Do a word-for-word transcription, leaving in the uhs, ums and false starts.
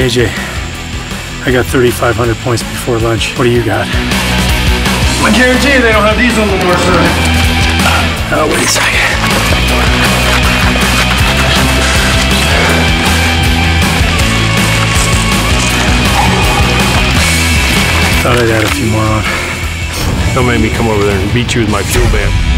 Hey A J, I got thirty-five hundred points before lunch. What do you got? I guarantee you they don't have these on the north side. Oh, wait a second. Thought I'd add a few more on. Don't make me come over there and beat you with my fuel band.